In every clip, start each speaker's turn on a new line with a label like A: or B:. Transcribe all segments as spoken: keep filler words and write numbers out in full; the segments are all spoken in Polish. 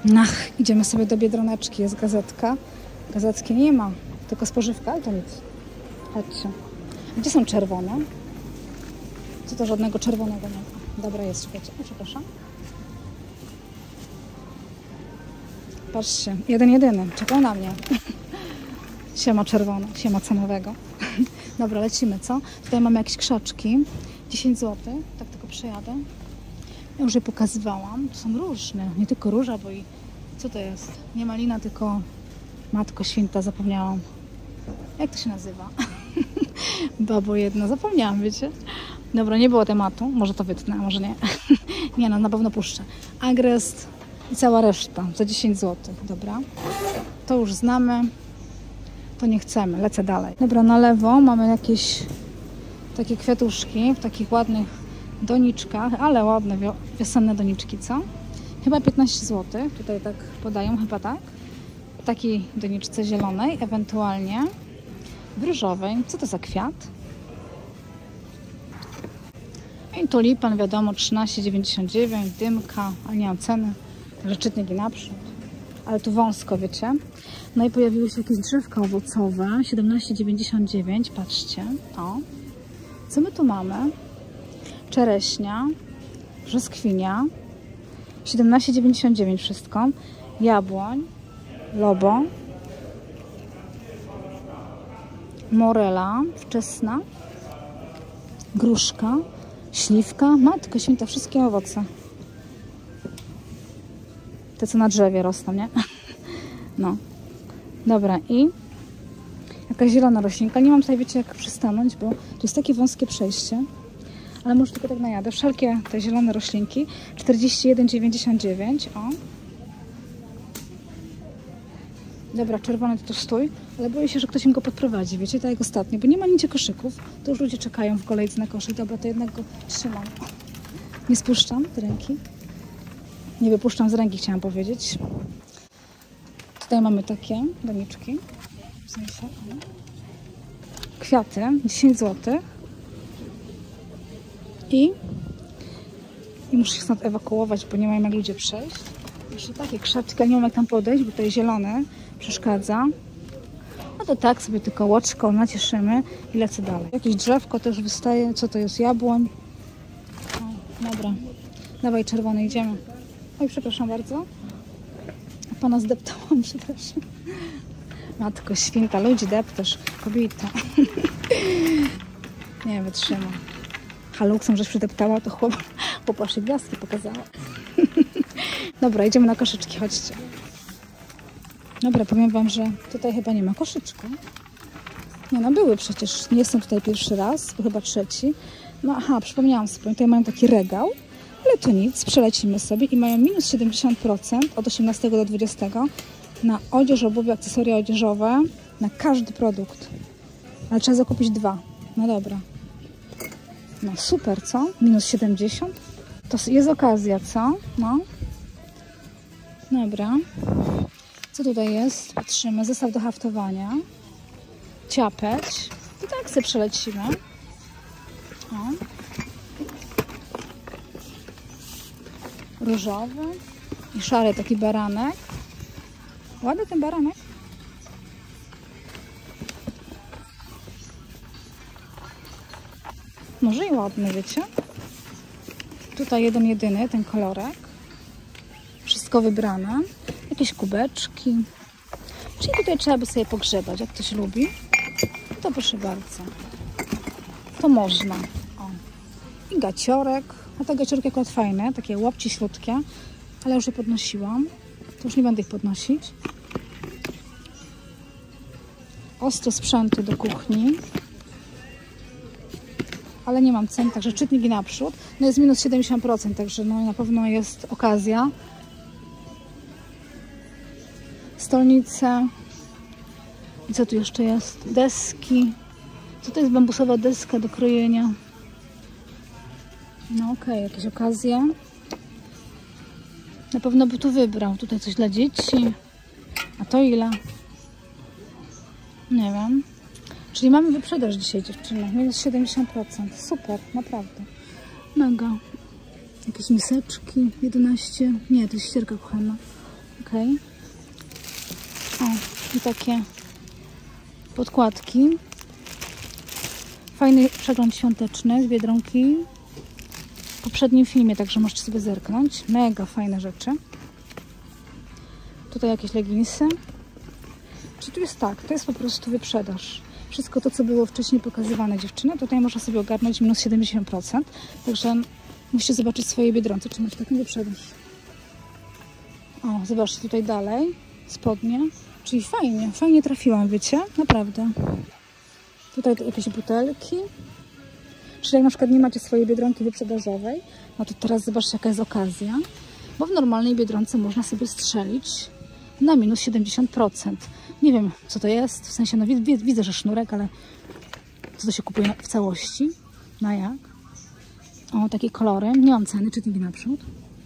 A: Ach, idziemy sobie do Biedroneczki, jest gazetka. Gazetki nie ma, tylko spożywka, ale to nic. Chodźcie. Gdzie są czerwone? Co to żadnego czerwonego nie ma. Dobra, jest, słuchajcie. O, przepraszam. Patrzcie, jeden jedyny, czekał na mnie. Siema czerwone, siema cenowego. Dobra, lecimy, co? Tutaj mamy jakieś krzaczki. dziesięć złotych, tak tylko przejadę. Ja już je pokazywałam. To są różne, nie tylko róża, bo i... Co to jest? Nie malina, tylko... Matko Święta, zapomniałam. Jak to się nazywa? Babo jedna, zapomniałam, wiecie? Dobra, nie było tematu. Może to wytnę, a może nie. Nie no, na pewno puszczę. Agrest i cała reszta za dziesięć złotych. Dobra. To już znamy. To nie chcemy. Lecę dalej. Dobra, na lewo mamy jakieś takie kwiatuszki w takich ładnych doniczkach, ale ładne wiosenne doniczki, co? Chyba piętnaście złotych. Tutaj tak podają, chyba tak. W takiej doniczce zielonej, ewentualnie w różowej. Co to za kwiat? I tulipan, wiadomo, trzynaście dziewięćdziesiąt dziewięć, dymka, ale nie mam ceny, także czytniki naprzód. Ale tu wąsko, wiecie. No i pojawiły się jakieś drzewka owocowe, siedemnaście dziewięćdziesiąt dziewięć, patrzcie, o. Co my tu mamy? Czereśnia, brzoskwinia, siedemnaście dziewięćdziesiąt dziewięć wszystko, jabłoń, lobo, morela wczesna, gruszka, śliwka, matko święta, wszystkie owoce. Te, co na drzewie rosną, nie? No. Dobra, i jakaś zielona roślinka. Nie mam tutaj, wiecie, jak przystanąć, bo tu jest takie wąskie przejście. Ale może tylko tak najadę. Wszelkie te zielone roślinki. czterdzieści jeden dziewięćdziesiąt dziewięć. O. Dobra, czerwony to, to stój, ale boję się, że ktoś im go podprowadzi, wiecie, tak jak ostatnio, bo nie ma nigdzie koszyków, to już ludzie czekają w kolejce na koszyk. Dobra, to jednak go trzymam. Nie spuszczam z ręki. Nie wypuszczam z ręki, chciałam powiedzieć. Tutaj mamy takie doniczki. W sensie, kwiaty, dziesięć złotych. I, I muszę się stąd ewakuować, bo nie mają jak ludzie przejść. Jeszcze takie krzaczki, ale nie mam jak tam podejść, bo tutaj zielone przeszkadza. No to tak sobie tylko łoczko nacieszymy i lecę dalej. Jakieś drzewko też wystaje. Co to jest? Jabłoń. O, dobra. Dawaj, czerwony, idziemy. Oj, przepraszam bardzo. Pana zdeptałam, przepraszam. Matko święta, ludzi deptasz, kobieta. Nie wytrzymam. Haluksem, żeś przydeptała, to chłop, chłopaszy gwiazdki pokazała. Dobra, idziemy na koszyczki, chodźcie. Dobra, powiem wam, że tutaj chyba nie ma koszyczka. Nie no, były przecież. Nie jestem tutaj pierwszy raz, bo chyba trzeci. No aha, przypomniałam sobie, tutaj mają taki regał, ale to nic, przelecimy sobie i mają minus siedemdziesiąt procent od osiemnastego do dwudziestego na odzież, obuwie, akcesoria odzieżowe, na każdy produkt. Ale trzeba zakupić dwa. No dobra. No super, co? Minus siedemdziesiąt? To jest okazja, co? No. Dobra. Co tutaj jest? Patrzymy. Zestaw do haftowania. Ciapeć. I tak sobie przelecimy. O. Różowy. I szary taki baranek. Ładny ten baranek. Może i ładny, wiecie? Tutaj jeden jedyny, ten kolorek. Wszystko wybrane. Jakieś kubeczki. Czyli tutaj trzeba by sobie pogrzebać, jak ktoś lubi. To proszę bardzo. To można. O. I gaciorek. A te gaciorki akurat fajne, takie łapci śródkie. Ale już je podnosiłam. To już nie będę ich podnosić. Ostro sprzęty do kuchni. Ale nie mam cen, także czytniki naprzód. No jest minus siedemdziesiąt procent, także no na pewno jest okazja. Stolnice. I co tu jeszcze jest? Deski. Co to jest bambusowa deska do krojenia? No okej, okay, jakieś okazje. Na pewno by tu wybrał. Tutaj coś dla dzieci. A to ile? Nie wiem. Czyli mamy wyprzedaż dzisiaj, dziewczyny. Minus siedemdziesiąt procent. Super, naprawdę. Mega. Jakieś miseczki. jedenaście. Nie, to jest ścierka kochana. okej. O, i takie podkładki. Fajny przegląd świąteczny z Biedronki. W poprzednim filmie, także możecie sobie zerknąć. Mega fajne rzeczy. Tutaj jakieś leginsy. Czy tu jest tak? To jest po prostu wyprzedaż. Wszystko to, co było wcześniej pokazywane, dziewczyny, tutaj można sobie ogarnąć minus siedemdziesiąt procent. Także musicie zobaczyć swoje Biedronce, czy macie taką wyprzedaż. O, zobaczcie tutaj dalej. Spodnie. Czyli fajnie, fajnie trafiłam, wiecie? Naprawdę. Tutaj jakieś butelki. Czyli jak na przykład nie macie swojej Biedronki wyprzedażowej, no to teraz zobaczcie, jaka jest okazja. Bo w normalnej Biedronce można sobie strzelić na minus siedemdziesiąt procent. Nie wiem, co to jest. W sensie, no widzę, że sznurek, ale co to się kupuje w całości? Na jak? O, takie kolory. Nie mam ceny, czytniki naprzód.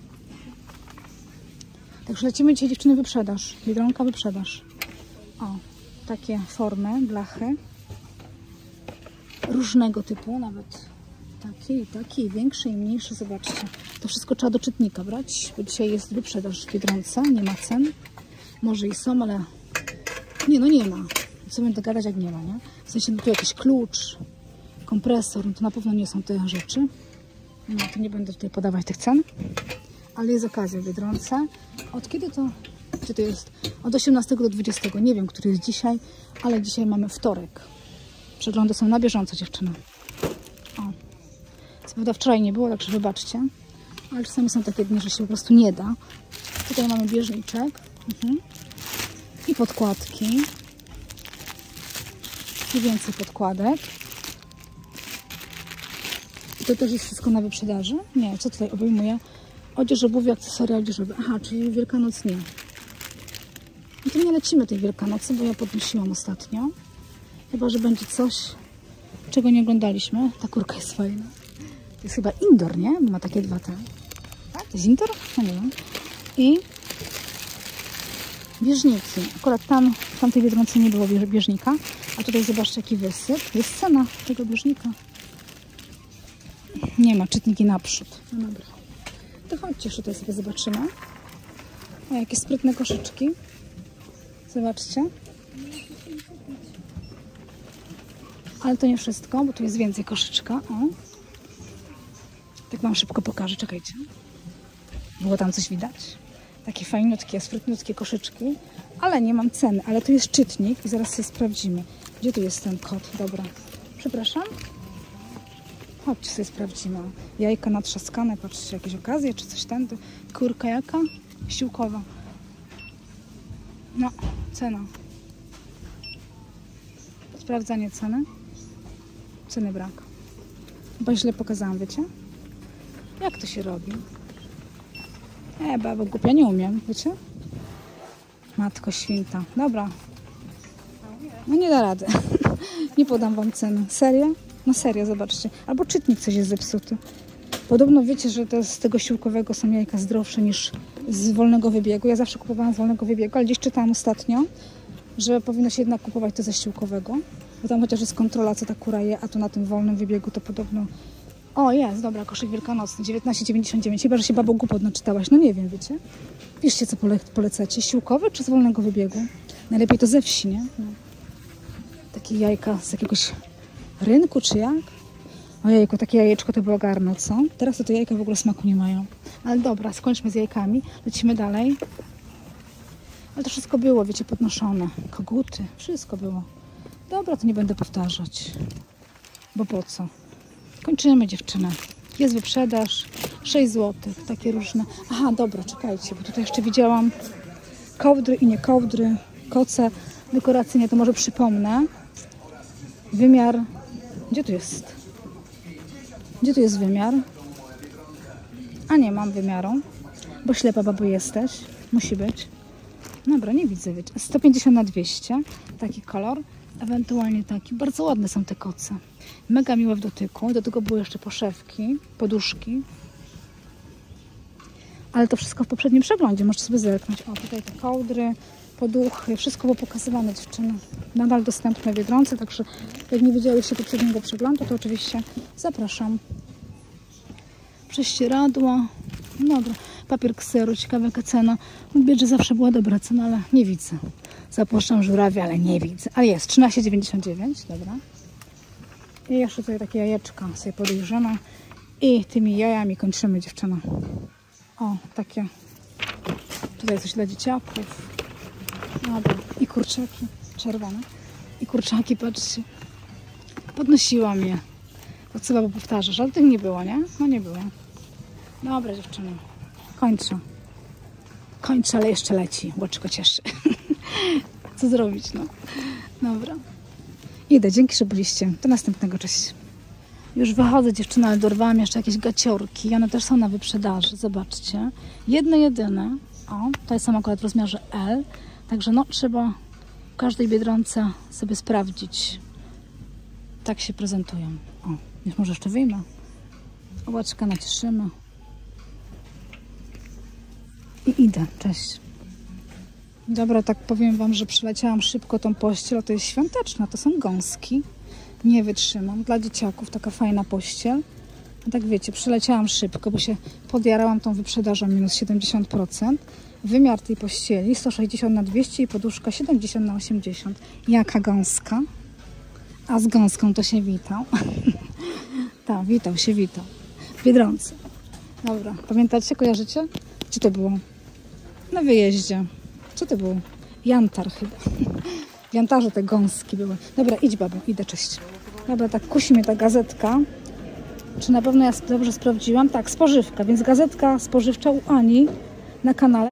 A: Także lecimy dzisiaj, dziewczyny, wyprzedaż. Biedronka wyprzedaż. O, takie formy, blachy. Różnego typu, nawet takie i takie, i większe, i mniejsze. Zobaczcie. To wszystko trzeba do czytnika brać, bo dzisiaj jest wyprzedaż w Biedronce. Nie ma cen. Może i są, ale nie, no nie ma. Co będę gadać, jak nie ma, nie? W sensie, no tu jakiś klucz, kompresor, no to na pewno nie są te rzeczy. No to nie będę tutaj podawać tych cen. Ale jest okazja w Biedronce. Od kiedy to? Gdzie to jest? Od osiemnastego do dwudziestego. Nie wiem, który jest dzisiaj, ale dzisiaj mamy wtorek. Przeglądy są na bieżąco, dziewczyny. O. Co prawda wczoraj nie było, także wybaczcie. Ale czasami są takie dni, że się po prostu nie da. Tutaj mamy bieżniczek. Mhm. I podkładki. I więcej podkładek. I to też jest wszystko na wyprzedaży? Nie, co tutaj obejmuje? Odzież, obuwie, akcesoria odzieżowe. Aha, czyli Wielkanoc nie. I tu nie lecimy tej Wielkanocy, bo ja podnosiłam ostatnio. Chyba że będzie coś, czego nie oglądaliśmy. Ta kurka jest fajna. To jest chyba indoor, nie? Bo ma takie dwa te. Tak? To jest indoor? No nie wiem. I bieżniki. Akurat tam, w tamtej Biedronce nie było bieżnika. A tutaj zobaczcie, jaki wysyp. Jest cena tego bieżnika. Nie ma, czytniki naprzód. No dobra. To chodźcie, jeszcze tutaj sobie zobaczymy. O, jakie sprytne koszyczki. Zobaczcie. Ale to nie wszystko, bo tu jest więcej koszyczka. O. Tak wam szybko pokażę, czekajcie. Było tam coś widać? Takie fajnutkie, sprytnutkie koszyczki. Ale nie mam ceny, ale tu jest czytnik i zaraz sobie sprawdzimy. Gdzie tu jest ten kod? Dobra. Przepraszam. Chodźcie sobie sprawdzimy. Jajka natrzaskane, patrzcie, jakieś okazje, czy coś tam. Kurka jaka? Ściółkowa. No, cena. Sprawdzanie ceny. Ceny brak. Bo źle pokazałam, wiecie? Jak to się robi? E, babo głupia, nie umiem, wiecie? Matko święta. Dobra. No nie da rady. Nie podam wam ceny. Serio? No serio, zobaczcie. Albo czytnik coś jest zepsuty. Podobno wiecie, że to z tego siłkowego są jajka zdrowsze niż z wolnego wybiegu. Ja zawsze kupowałam z wolnego wybiegu, ale gdzieś czytałam ostatnio, że powinno się jednak kupować to ze siłkowego. Bo tam chociaż jest kontrola, co ta kura je, a tu na tym wolnym wybiegu to podobno... O, jest, dobra, koszyk wielkanocny, dziewiętnaście dziewięćdziesiąt dziewięć. Chyba, że się babo głupot naczytałaś. No nie wiem, wiecie? Piszcie, co pole polecacie. Siłkowy czy z wolnego wybiegu? Najlepiej to ze wsi, nie? No. Takie jajka z jakiegoś rynku, czy jak? Ojejku, takie jajeczko to było garno, co? Teraz to te jajka w ogóle smaku nie mają. Ale dobra, skończmy z jajkami. Lecimy dalej. Ale to wszystko było, wiecie, podnoszone. Koguty, wszystko było. Dobra, to nie będę powtarzać. Bo po co? Kończymy, dziewczyny. Jest wyprzedaż. sześć złotych, takie różne. Aha, dobra, czekajcie, bo tutaj jeszcze widziałam kołdry i nie kołdry, koce dekoracyjne, to może przypomnę. Wymiar. Gdzie tu jest? Gdzie tu jest wymiar? A nie mam wymiaru, bo ślepa babo jesteś. Musi być. Dobra, nie widzę. Wiecie. sto pięćdziesiąt na dwieście. Taki kolor. Ewentualnie taki. Bardzo ładne są te koce. Mega miłe w dotyku. Do tego były jeszcze poszewki, poduszki. Ale to wszystko w poprzednim przeglądzie. Możecie sobie zerknąć. O, tutaj te kołdry, poduchy. Wszystko było pokazywane, dziewczyny. Nadal dostępne w Biedronce. Także jak nie widziałyście poprzedniego przeglądu, to oczywiście zapraszam. Prześcieradła. Dobra. Papier kseru, ciekawa jaka cena. Mówię, że zawsze była dobra cena, ale nie widzę. Zapuszczam żurawia, ale nie widzę. Ale jest, trzynaście dziewięćdziesiąt dziewięć, dobra. I jeszcze tutaj takie jajeczka sobie podejrzymy. I tymi jajami kończymy, dziewczyna. O, takie. Tutaj coś dla dzieciaków. Dobra. I kurczaki czerwone. I kurczaki, patrzcie. Podnosiłam je. To chyba bo powtarzasz, ale tych nie było, nie? No nie było. Dobra, dziewczyny. Kończę. Kończę, ale jeszcze leci. Łoczko cieszy. Co zrobić, no. Dobra. Idę, dzięki, że byliście. Do następnego, cześć. Już wychodzę, dziewczyny, ale dorwałam jeszcze jakieś gaciorki. One też są na wyprzedaży, zobaczcie. Jedne, jedyne. O, tutaj są akurat w rozmiarze L. Także no, trzeba w każdej Biedronce sobie sprawdzić. Tak się prezentują. O, już może jeszcze wyjmę. Łaczka nacieszymy. I idę. Cześć. Dobra, tak powiem wam, że przyleciałam szybko tą pościel. To jest świąteczna, to są gąski. Nie wytrzymam. Dla dzieciaków taka fajna pościel. A tak wiecie, przyleciałam szybko, bo się podjarałam tą wyprzedażą minus siedemdziesiąt procent. Wymiar tej pościeli sto sześćdziesiąt na dwieście i poduszka siedemdziesiąt na osiemdziesiąt. Jaka gąska? A z gąską to się witał. Tak, witał się, witał. W Biedronce. Dobra, pamiętacie, kojarzycie? Gdzie to było? Na wyjeździe. Co to było? Jantar chyba. W Jantarze te gąski były. Dobra, idź babo, idę, cześć. Dobra, tak kusi mnie ta gazetka. Czy na pewno ja dobrze sprawdziłam? Tak, spożywka, więc gazetka spożywcza u Ani na kanale.